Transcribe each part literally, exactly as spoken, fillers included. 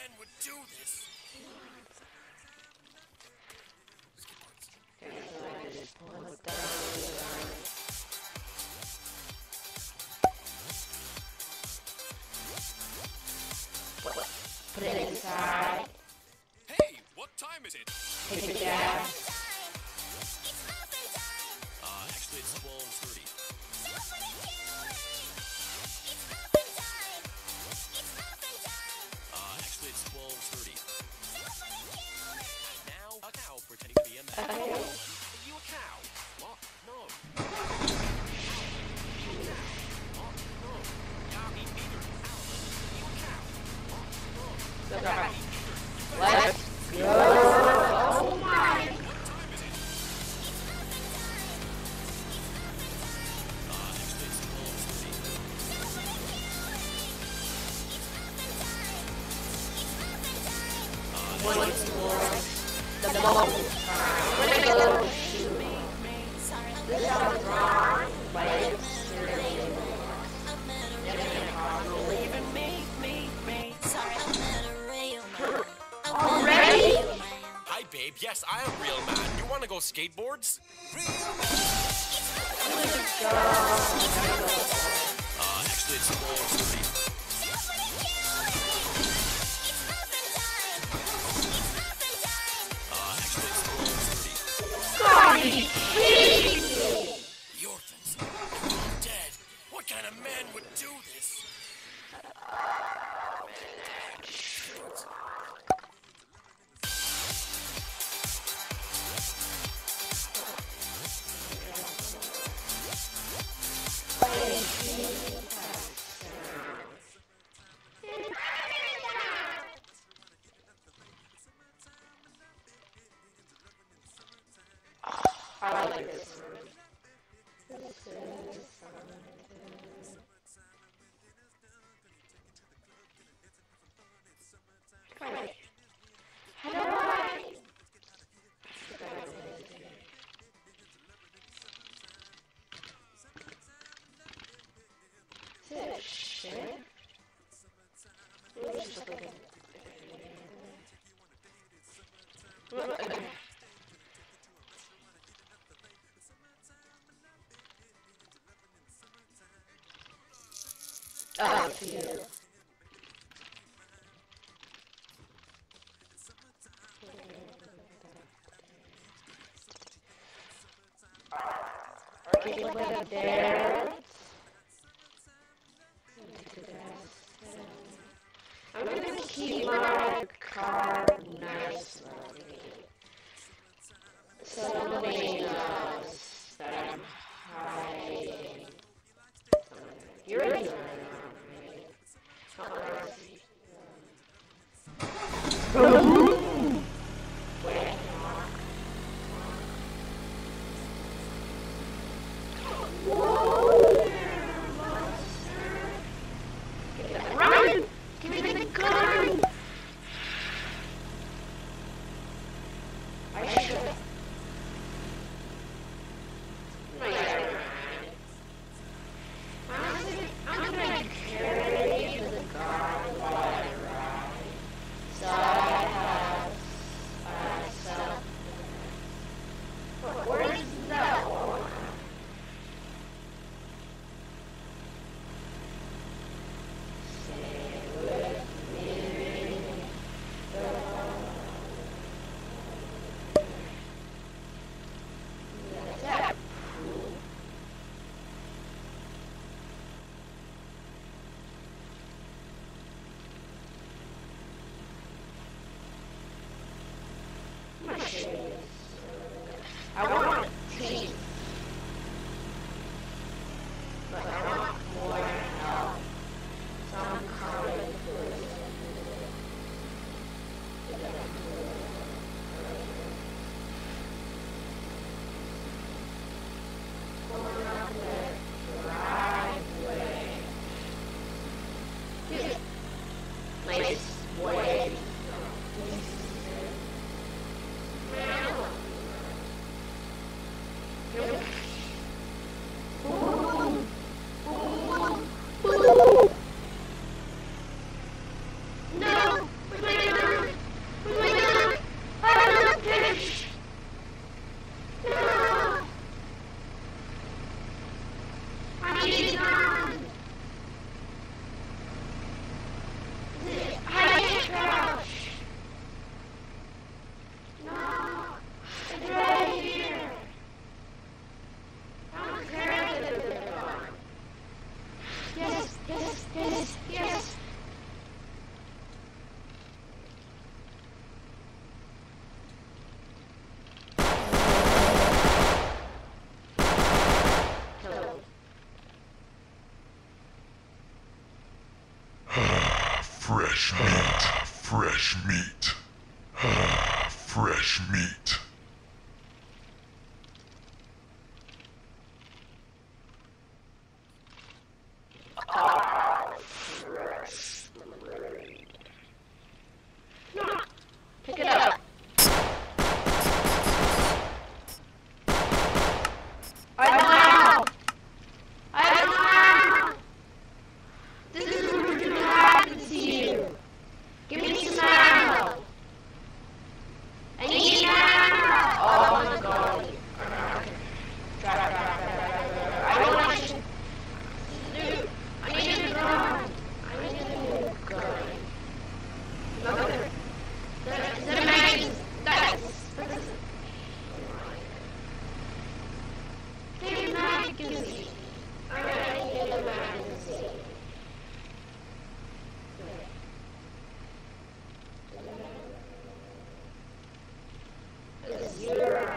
man would do this? Put it inside. Hey, what time is it? Take it down. Uh, actually it's twelve thirty. Uh, actually it's twelve thirty. Now, a cow pretending to be a man. Okay. Are you a cow? What? No. You a cow? What? No. Yeah, me neither. Alan, are you a cow? What? No. Let's Yeah, go. me neither. Let's go. Oh my. What time is it? Uh, actually it's twelve thirty. Uh, One towards the boat. We're gonna go shoot. This sounds wrong, but it's seriously wrong. Believe in me, me, me. Sorry, I met a real man. Already? Hi, babe. Yes, I am real man. You want to go skateboards? Uh, actually, it's twelve thirty. Uh, actually, it's twelve thirty. God, you kidding me? The orphans, they're all dead. What kind of man would do this? I like this one. This is Come on. How do I? Is it shit? Oh, cute. Okay, put it there. I'm gonna keep my car nice. So nobody knows that I'm hiding. You're doing it. Run! Give me the gun! I should. I'm gonna carry the gun while I ride. So I have Fresh meat. Fresh meat. Fresh meat. Pick it up. I don't know. I don't know. This is what we're gonna happen to you. Give me some ammo. I need ammo. Oh my god. Okay. Drive, drive, drive, drive, drive. I don't want to. Dude, I need a gun. I need a new gun. Okay. Is that a magazine? That's. Get a magazine. Alright, get a magazine. Zero.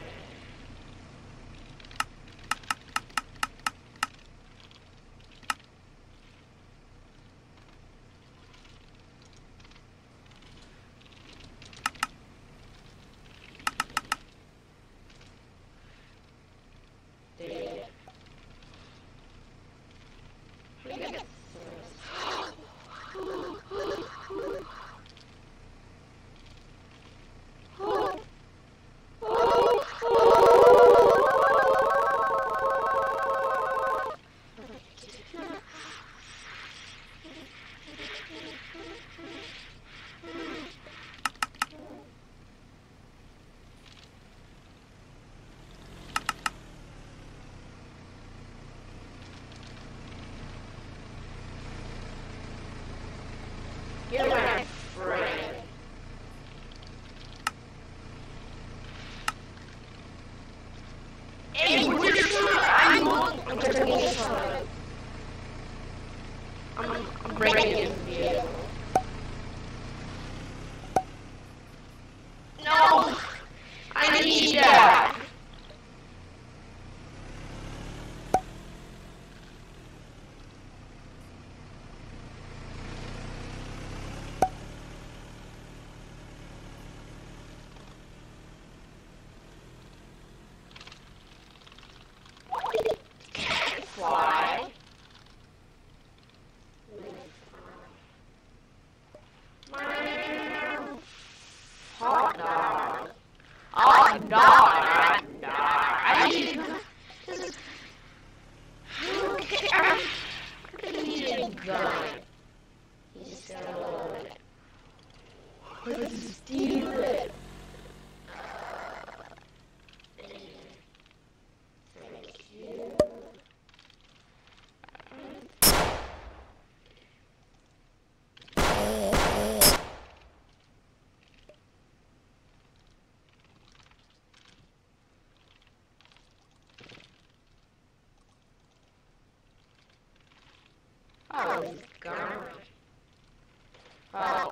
You're my friend. Hey, we're I'm I'm turning this on. I'm I'm breaking this video. No, I need that. Fly. Hot dog. Hot dog. Hot dog. I need this is. Okay, I'm gonna need a gun. He's so. Let's steal it. Oh, he's gone. Oh.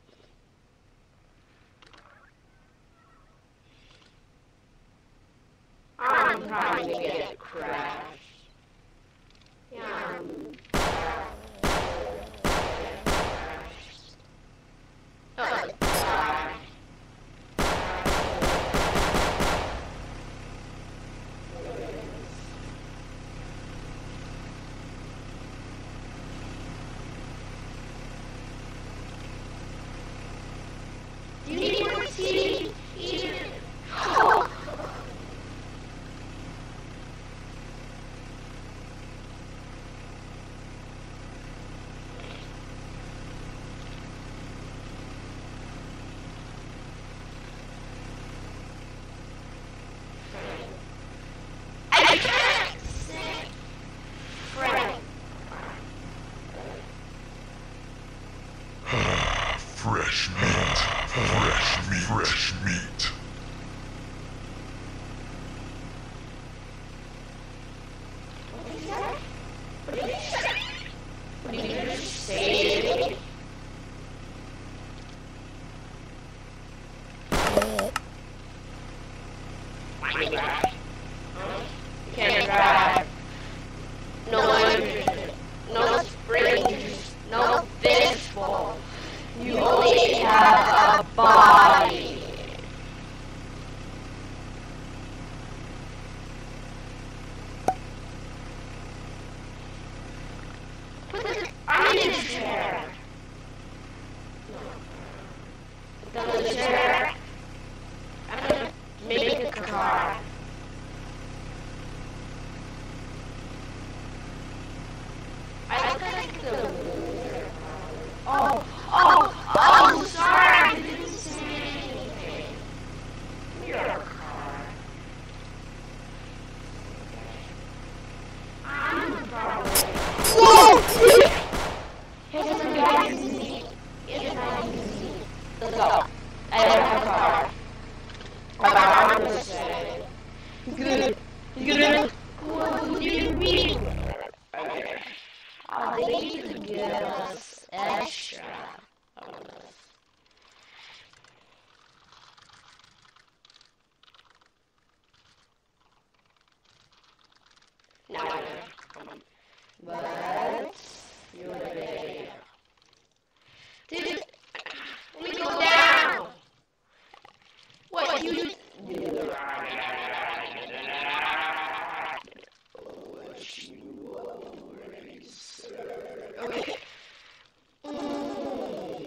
I'm trying to get crashed. Yeah. Oh, God. Do you need more tea? Eat it. Oh. I can't say Frank. Fresh meat. Fresh meat. Fresh meat. What did you say? What did you say? My God. You can't drive. No engine. No springs. No fishbowl. in a chair. Become a chair. I'm gonna make a car. I look like the... Oh, oh, oh, sorry, I didn't say anything. You're a car. I'm a car. Whoa! Here's some magazine. Here's a magazine. Let's go. I don't have a car. I'm gonna say. Good. Good. What do you mean? Okay. Oh, they need to give us extra. No, no, no. But you're ready. Dude, let me go down. What you do? What you already said. Okay. Mm.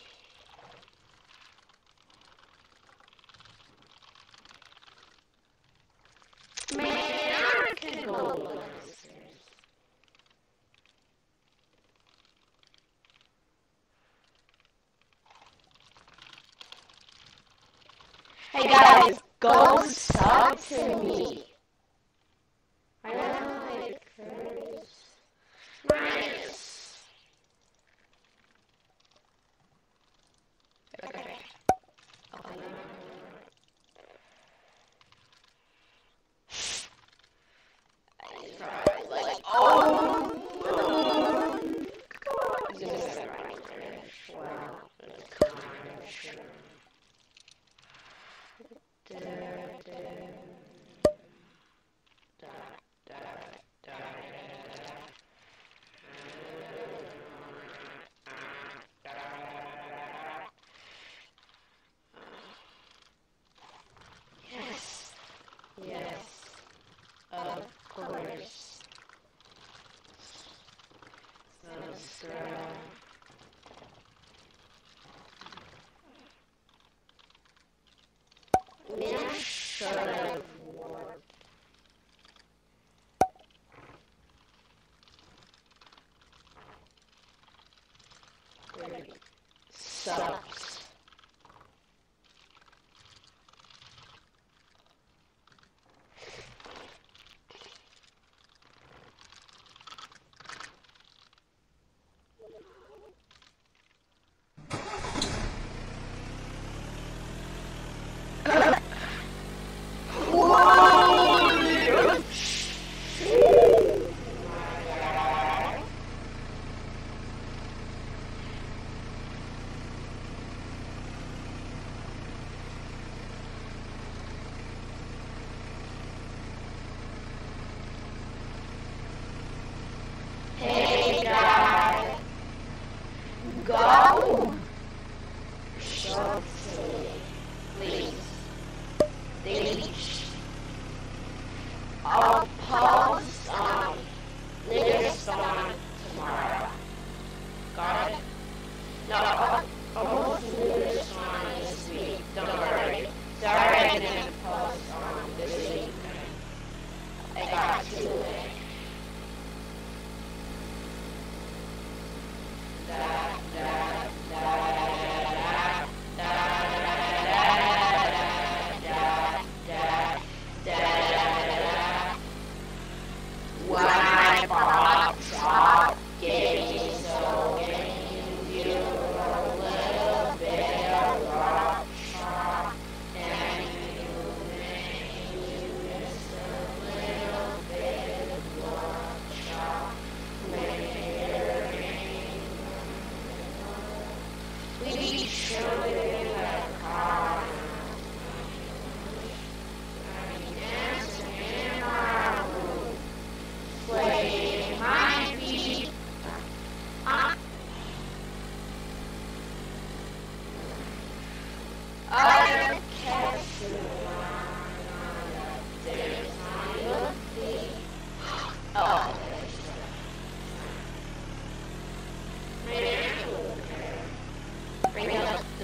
Man, I can go downstairs. Hey guys, go sub to me. I don't like curves. Nice. Okay. Okay. I tried, like, oh! I'm gonna set right there. Wow, that's kind of sure. Da, da, da, da, da, da. Yes, yes, of course. Subscribe. Man, shut up. Subs.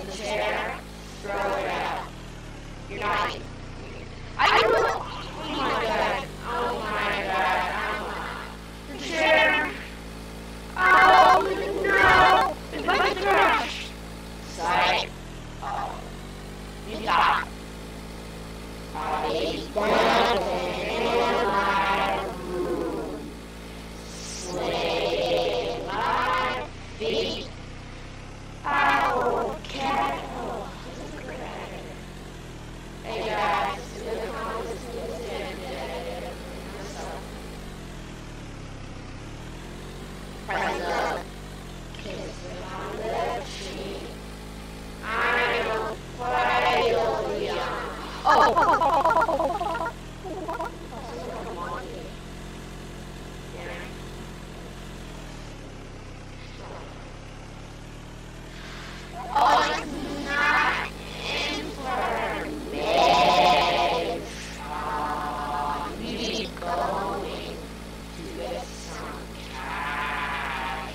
the chair, throw it out. You're not. I will. Oh my god. Oh my god. Oh. The chair. Oh no! It's about to crash. Sorry. Oh. You got it. Bodies dancing in my room. Sway my feet. Oh, cat. Oh, this is great. Hey guys, the comments is Press up. Kiss me on the cheek. I'm a young. Oh, oh, oh, oh, come on. Yeah. Oh, it's not information. You need to go to get some cash.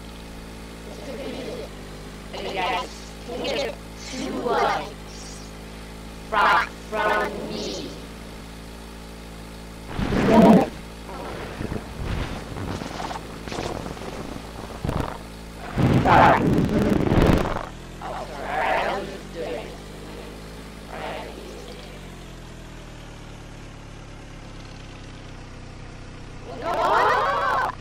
Okay, guys, can we get two likes from, from me? Sorry. Oh, sorry, I was just doing it. Alright. Go on!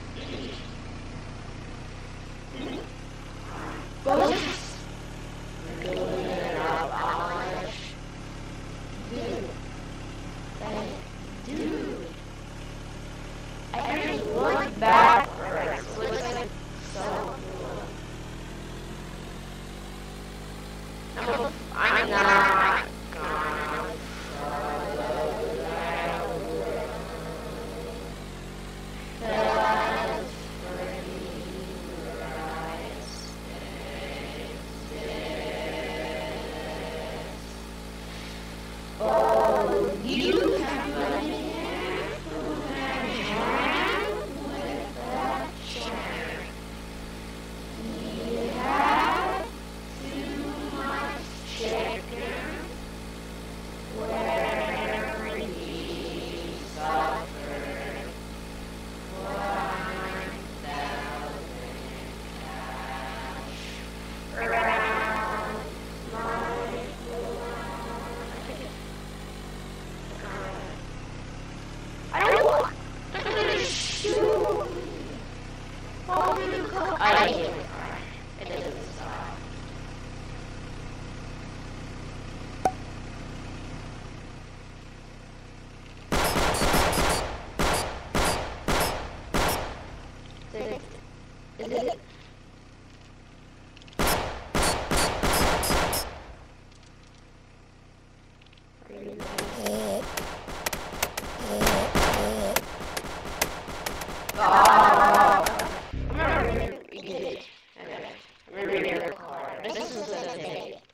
Ghosts! Doing it up on Dude. Hey, dude. I can just look backwards. It looks like so cool. I'm, I'm not gonna follow that road. Cause free rides exist. Oh, you have money who can hand with that chair. He had too much chicken where he suffered one thousand cash around my I don't want to shoot. What do you call I didn't get it. It doesn't stop. Is it? Oh, I'm gonna read it. Okay. I'm gonna read it. This is the tape.